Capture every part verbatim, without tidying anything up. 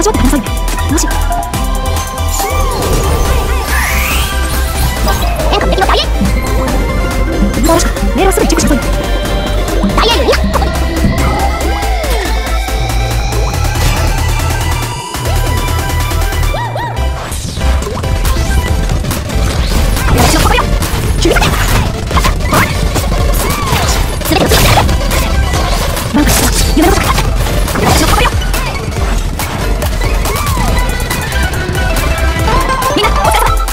場所って話そうよ。もし変化無敵の大英どうしたメールをすぐにチェックしなさいよ。大英よ、いやここに私の心よ切り裂け。全てを潰してなんか夢のことか。私の心よみんなお疲れ様。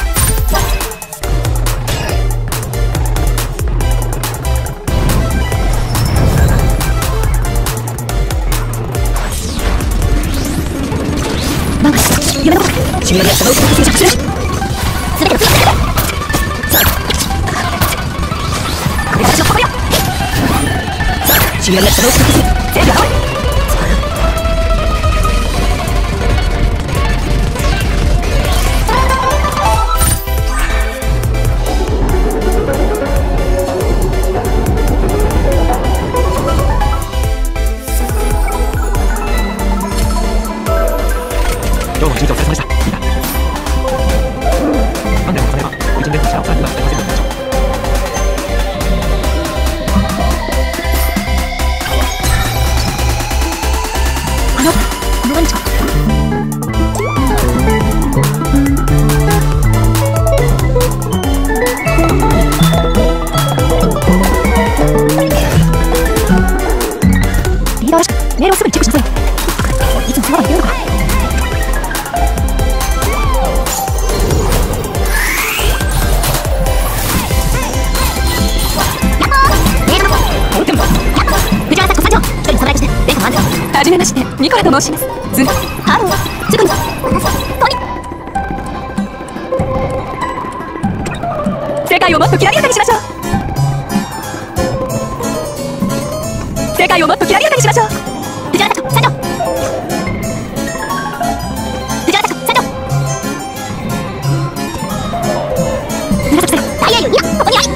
なんか夢のことか。君のリアクションが薄く着する。全てを潰して私の心よ君のリアクションが薄く着する。全部が終わる。今日も一日お疲れ様でした。いいな。何でも重ねば、ご一日で力をさらには出ませんでしょう。あの、この何日か。リーダーらしくメールをすぐにチェックしなさいよ。いつもそばにいるのか。はじめまして、ニコラと申します。ずハロー、つくみ、私、トニ。世界をもっときらびやかにしましょう。世界をもっときらびやかにしましょう。藤原社長、社長。藤原社長、社長。紫さん、大英雄、いや、ここにあり。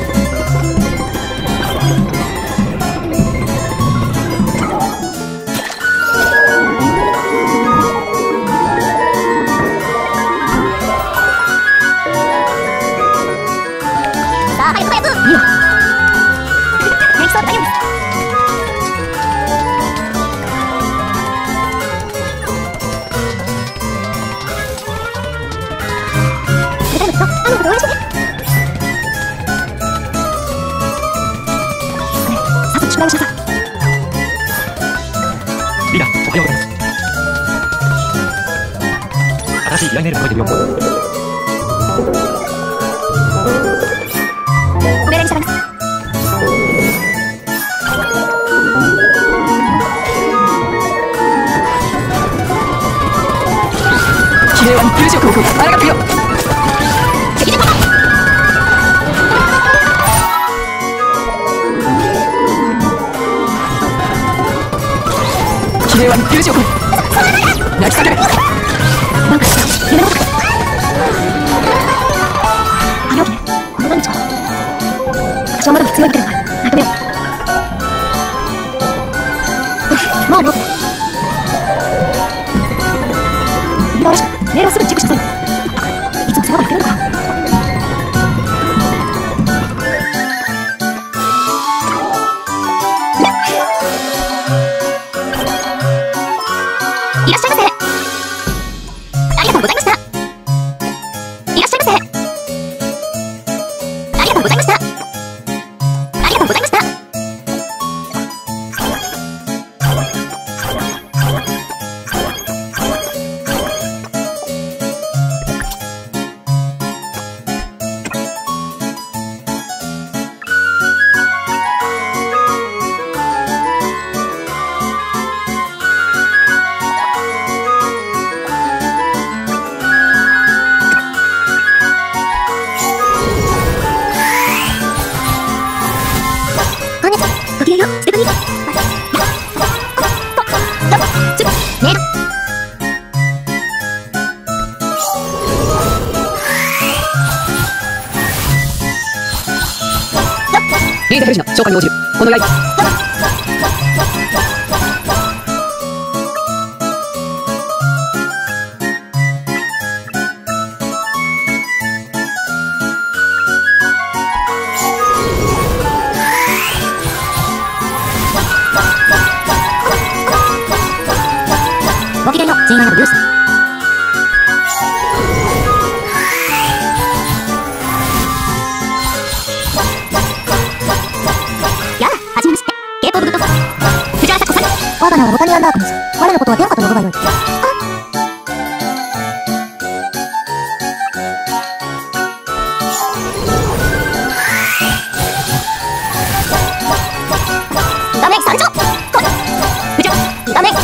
リーダー、おはようございます。新しい依頼メールが届いてるよ。ご命令に従います。綺麗は日中国をあらがってよ。責任は綺麗は日中国泣き叫べ。なんか夢のことか。あの日この何日か。私はまだ強いみたいだから認めよう。もうもうリーダーらしくメールをすぐにチェックしなさいよ。いつも世話が言ってるのか。いらっしゃいませ。ありがとうございました。いらっしゃいませ。ありがとうございました。ありがとうございました。ごきげんよう、ステファニー。メール。リーゼヘルジの召喚に応じる。この刃。 アンダーコです。我のことは天下と呼ぶがよい。画面参照。部長、画面。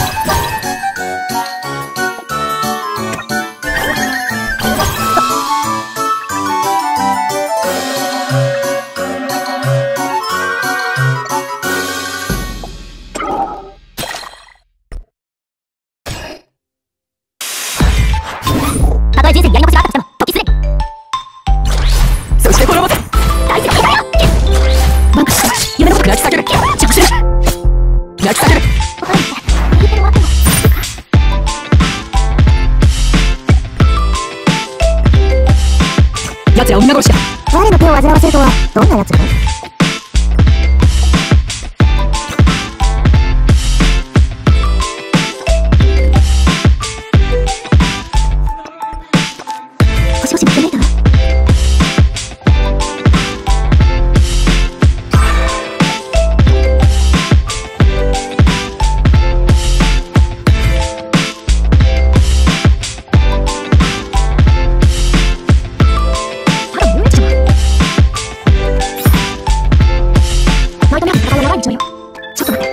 たとえ人生にやり残しがあったとしても時すでに。そしてこれをもって大事な答えよ。バンクし夢の泣き叫ぶ。着する。泣き叫ぶ。奴らを皆殺しだ。我の手を煩わせるとはどんな奴だ。星々も決めたわ。ただの遊園地じゃない。ナイトメアの戦いは長い道のよ。ちょっと待って。